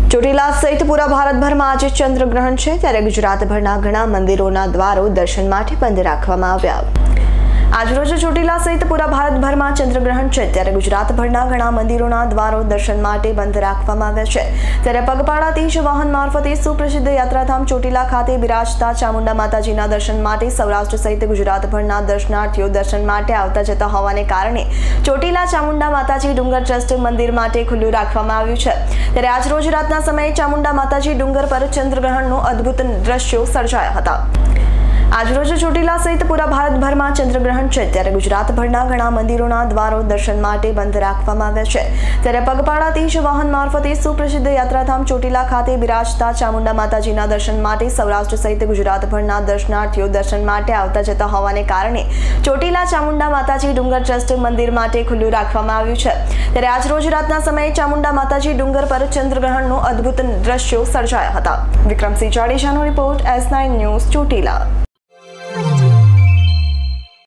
ચોટીલા સહિત પૂરા ભારતભરમાં આજે ચંદ્રગ્રહણ છે, ત્યારે ગુજરાતભરના ઘણા મંદિરોના દ્વારો દર્શન માટે બંધ રાખવામાં આવ્યા। આજરોજ ચોટીલા સહિત પૂરા ભારતભરમાં ચંદ્રગ્રહણ છે, ત્યારે ગુજરાતભરના ઘણા મંદિરોના દ્વારો દર્શન માટે બંધ રાખવામાં આવ્યા છે। ત્યારે પગપાળા તીજ વાહન મારફતે સુપ્રસિદ્ધ યાત્રાધામ ચોટીલા ખાતે બિરાજતા ચામુંડા માતાજીના દર્શન માટે સૌરાષ્ટ્ર સહિત ગુજરાતભરના દર્શનાર્થીઓ દર્શન માટે આવતા જતા હોવાને કારણે ચોટીલા ચામુંડા માતાજી ડુંગર ટ્રસ્ટ મંદિર માટે ખુલ્લું રાખવામાં આવ્યું છે। ત્યારે આજરોજ રાતના સમયે ચામુંડા માતાજી ડુંગર પર ચંદ્રગ્રહણનો અદ્ભુત દ્રશ્યો સર્જાયા હતા। આજરોજ ચોટીલા સહિત પૂરા ભારતભરમાં ચંદ્રગ્રહણ છે, ત્યારે ગુજરાતભરના ઘણા મંદિરોના દ્વારો દર્શન માટે બંધ રાખવામાં આવ્યા છે। ત્યારે પગપાળા તીજ વાહન મારફતે સુપ્રસિદ્ધ યાત્રાધામ ચોટીલા ખાતે બિરાજતા ચામુંડા માતાજીના દર્શન માટે સૌરાષ્ટ્ર સહિત ગુજરાતભરના દર્શનાર્થીઓ દર્શન માટે આવતા જતા હોવાને કારણે ચોટીલા ચામુંડા માતાજી ડુંગર ટ્રસ્ટ મંદિર માટે ખુલ્લું રાખવામાં આવ્યું છે। ત્યારે આજરોજ રાતના સમયે ચામુંડા માતાજી ડુંગર પર ચંદ્રગ્રહણનો અદ્ભુત દ્રશ્યો સર્જાયા હતા। વિક્રમસિંહ જાડેજાનો રિપોર્ટ, S9 ન્યૂઝ, ચોટીલા।